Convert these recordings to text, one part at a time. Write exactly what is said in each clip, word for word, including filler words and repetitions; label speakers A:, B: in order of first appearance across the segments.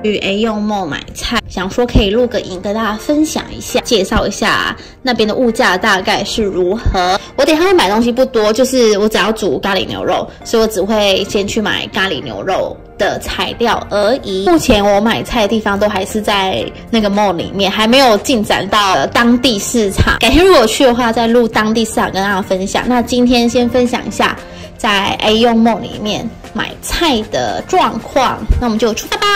A: 去 A 用 Mall 买菜，想说可以录个影跟大家分享一下，介绍一下那边的物价大概是如何。我等一下会买东西不多，就是我只要煮咖喱牛肉，所以我只会先去买咖喱牛肉的材料而已。目前我买菜的地方都还是在那个 mall 里面，还没有进展到当地市场。改天如果去的话，再录当地市场跟大家分享。那今天先分享一下在 A 用 mall 里面买菜的状况。那我们就出发吧。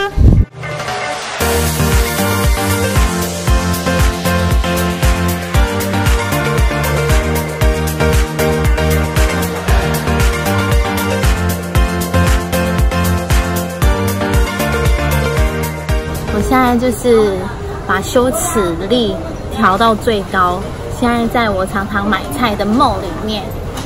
A: 我现在就是把羞耻力调到最高，现在在我常常买菜的 mall 里面。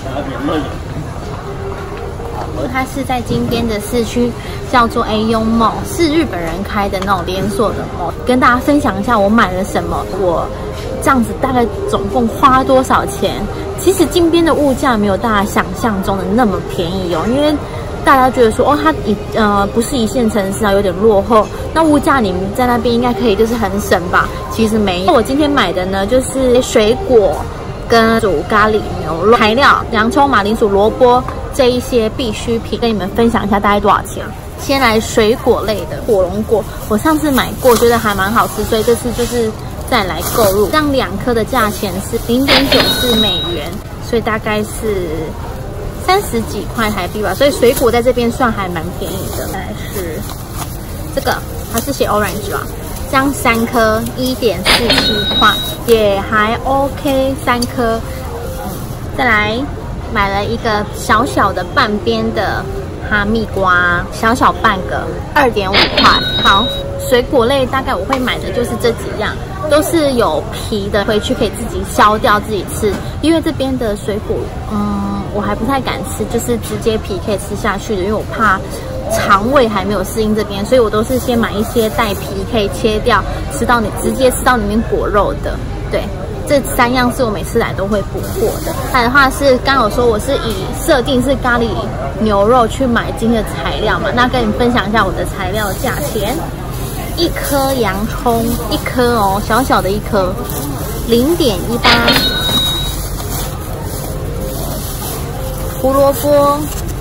A: 它是在金边的市区，叫做 A 用 Mall， 是日本人开的那种连锁的 mall。跟大家分享一下我买了什么，我这样子大概总共花多少钱。其实金边的物价没有大家想象中的那么便宜哦，因为大家觉得说哦，它一呃不是一线城市啊，有点落后。那物价你们在那边应该可以就是很省吧？其实没有。我今天买的呢，就是水果跟煮咖喱牛肉材料，洋葱、马铃薯、萝卜这一些必需品，跟你们分享一下大概多少钱。先来水果类的火龙果，我上次买过，觉得还蛮好吃，所以这次就是再来购入。这样两颗的价钱是零点九四美元，所以大概是三十几块台币吧，所以水果在这边算还蛮便宜的。再来是这个，它是写 orange 吧，这样三颗一点四七块，也还 OK， 三颗。嗯，再来买了一个小小的半边的哈密瓜，小小半个，二点五块。好，水果类大概我会买的就是这几样，都是有皮的，回去可以自己削掉自己吃，因为这边的水果，嗯，我还不太敢吃，就是直接皮可以吃下去的，因为我怕肠胃还没有适应这边，所以我都是先买一些带皮可以切掉，吃到你直接吃到里面果肉的。对，这三样是我每次来都会补货的。再来的话是刚有说我是以设定是咖喱牛肉去买今天的材料嘛，那跟你分享一下我的材料价钱。一颗洋葱，一颗哦，小小的一颗，零点一八。胡萝卜，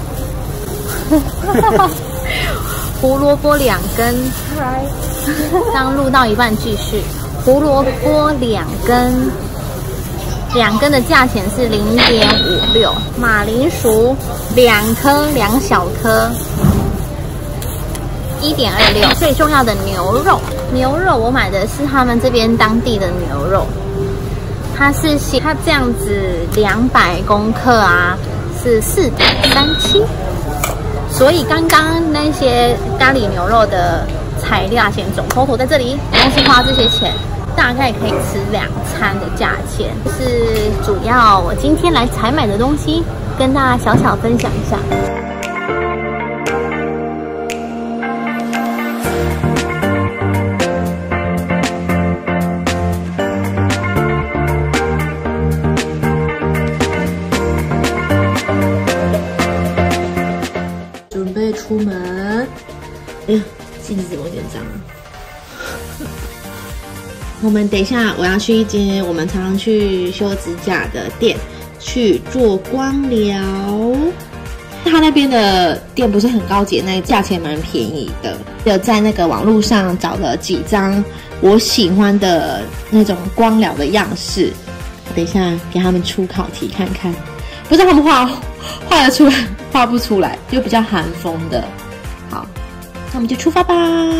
A: 胡萝卜两根，刚录到一半继续。胡萝卜两根，两根的价钱是零点五六。马铃薯两颗，两小颗。一点二六，最重要的牛肉，牛肉我买的是他们这边当地的牛肉，它是写它这样子两百公克啊，是四点三七，所以刚刚那些咖喱牛肉的材料钱总 total 在这里，光是花这些钱，大概可以吃两餐的价钱，是主要我今天来采买的东西，跟大家小小分享一下。
B: 出门，哎呀，镜子有点脏。我们等一下，我要去一间我们常常去修指甲的店去做光疗。他那边的店不是很高级，那个价钱蛮便宜的。有在那个网络上找了几张我喜欢的那种光疗的样式，等一下给他们出考题看看，不知道他们画画得出来。画不出来，就比较韩风的。好，那我们就出发吧。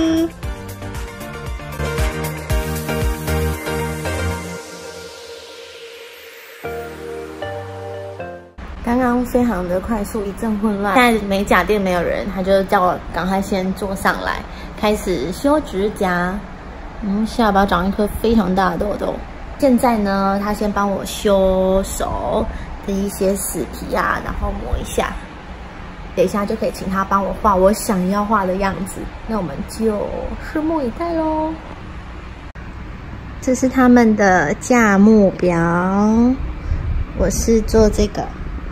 A: 刚刚非常的快速，一阵混乱。现在美甲店没有人，他就叫我赶快先坐上来，开始修指甲。嗯，下巴长一颗非常大的痘痘。现在呢，他先帮我修手的一些死皮啊，然后磨一下。等一下就可以请他帮我画我想要画的样子，那我们就拭目以待咯。这是他们的价目表，我是做这个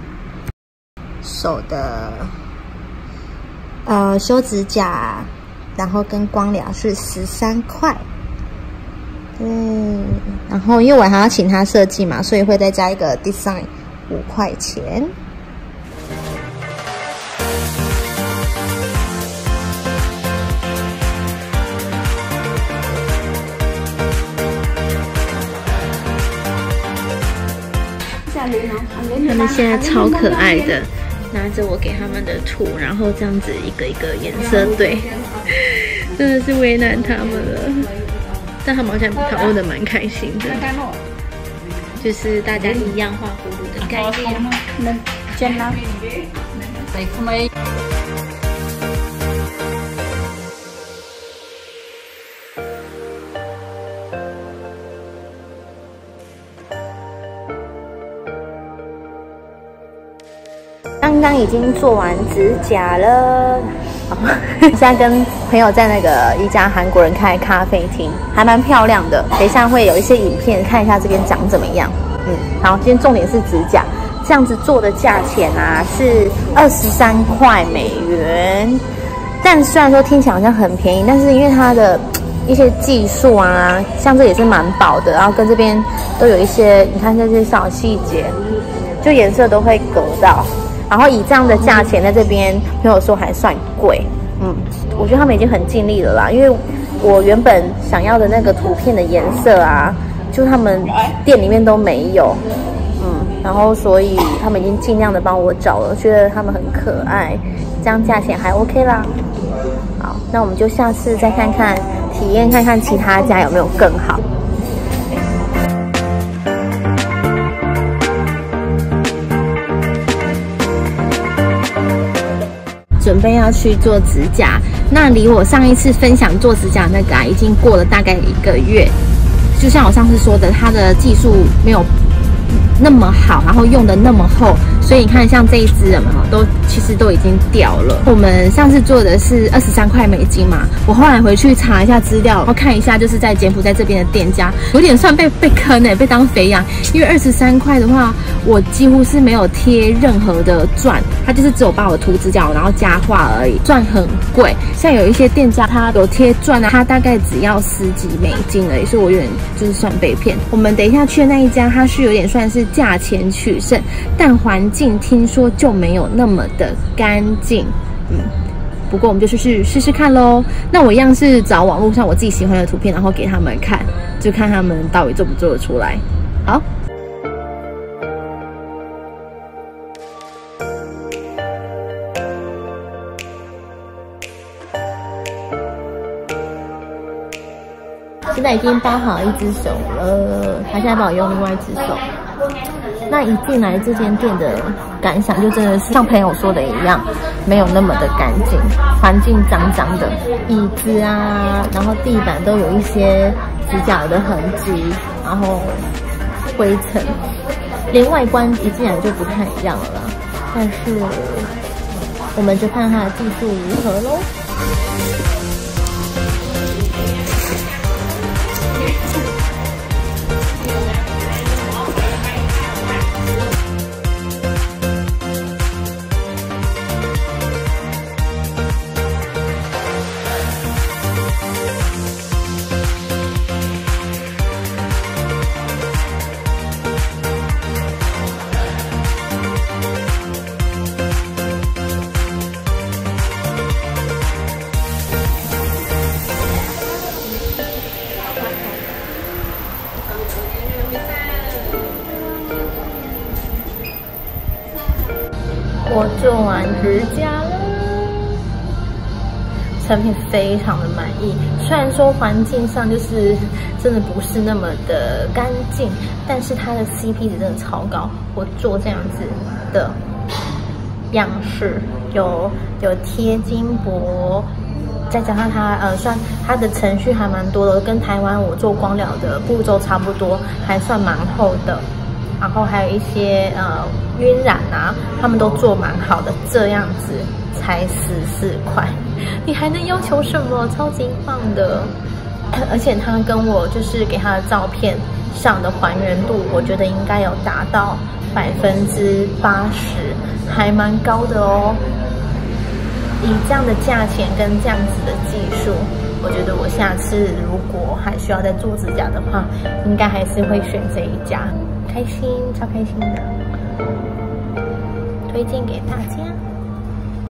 A: 手的呃修指甲
B: 然后跟光疗是十三块。对，然后因为我还要请他设计嘛，所以会再加一个 design 五块钱。他们现在超可爱的，拿着我给他们的图，然后这样子一个一个颜色对，真的是为难他们了。但他们好像讨论的蛮开心的，就是大家一样画葫芦的概念。刚刚已经做完指甲了，现在跟朋友在那个一家韩国人开的咖啡厅，还蛮漂亮的。等一下会有一些影片，看一下这边长怎么样。嗯，好，今天重点是指甲，这样子做的价钱啊是二十三块美元。但虽然说听起来好像很便宜，但是因为它的一些技术啊，像这也是蛮薄的，然后跟这边都有一些，你看这些小细节，就颜色都会隔到。然后以这样的价钱在这边，朋友说还算贵，嗯，我觉得他们已经很尽力了啦。因为我原本想要的那个图片的颜色啊，就他们店里面都没有，嗯，然后所以他们已经尽量的帮我找了，觉得他们很可爱，这样价钱还 OK 啦。好，那我们就下次再看看，体验看看其他家有没有更好。准备要去做指甲，那离我上一次分享做指甲那个啊，已经过了大概一个月。就像我上次说的，它的技术没有那么好，然后用的那么厚，所以你看，像这一支人嘛，都其实都已经掉了。我们上次做的是二十三块美金嘛，我后来回去查一下资料，然后看一下，就是在柬埔寨这边的店家，有点算被被坑哎、欸，被当肥羊。因为二十三块的话，我几乎是没有贴任何的钻，它就是只有帮我涂指甲，然后加画而已，钻很贵。像有一些店家它有贴钻啊，它大概只要十几美金而已，所以我有点就是算被骗。我们等一下去的那一家，它是有点算是价钱取胜，但环境听说就没有那么的干净，嗯。不过我们就去试试看咯。那我一样是找网络上我自己喜欢的图片，然后给他们看，就看他们到底做不做得出来。好。现在已经包好一只手了，他现在帮我用另外一只手。那一进来这间店的感想就真的是像朋友说的一样，没有那么的干净，环境脏脏的，椅子啊，然后地板都有一些指甲的痕迹，然后灰尘，连外观一进来就不太一样了啦。但是我们就看它的技术如何咯。我做完指甲了，成品非常的满意。虽然说环境上就是真的不是那么的干净，但是它的 C P 值真的超高。我做这样子的样式，有有贴金箔，再加上它呃算它的程序还蛮多的，跟台湾我做光疗的步骤差不多，还算蛮厚的。然后还有一些呃晕染啊，他们都做蛮好的，这样子才十四块，你还能要求什么？超级棒的！而且他跟我就是给他的照片上的还原度，我觉得应该有达到百分之八十，还蛮高的哦。
A: 以这样的价钱跟这样子的技术，我觉得我下次如果还需要再做指甲的话，应该还是会选这一家，开心，超开心的，推荐给大家。